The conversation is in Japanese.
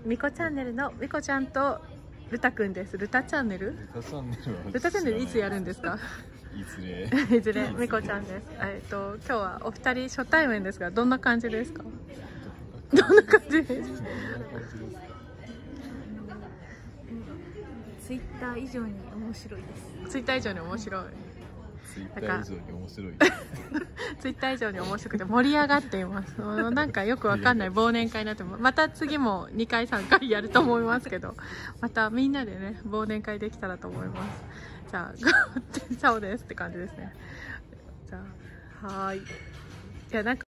みこチャンネルのみこちゃんとルタくんです。ルタチャンネル？ルタチャンネルいつやるんですか？ いずれいずれみこちゃんです。今日はお二人初対面ですが、どんな感じですか？どんな感じですか？ ツイッター以上に面白いです。 ツイッター以上に面白い。 ツイッター以上に面白い。 ツイッター以上に面白くて盛り上がっています。なんかよくわかんない忘年会になっても、また次も2回3回やると思いますけど、またみんなでね忘年会できたらと思います。じゃあそうですって感じですね。じゃあはーい。じゃあなんか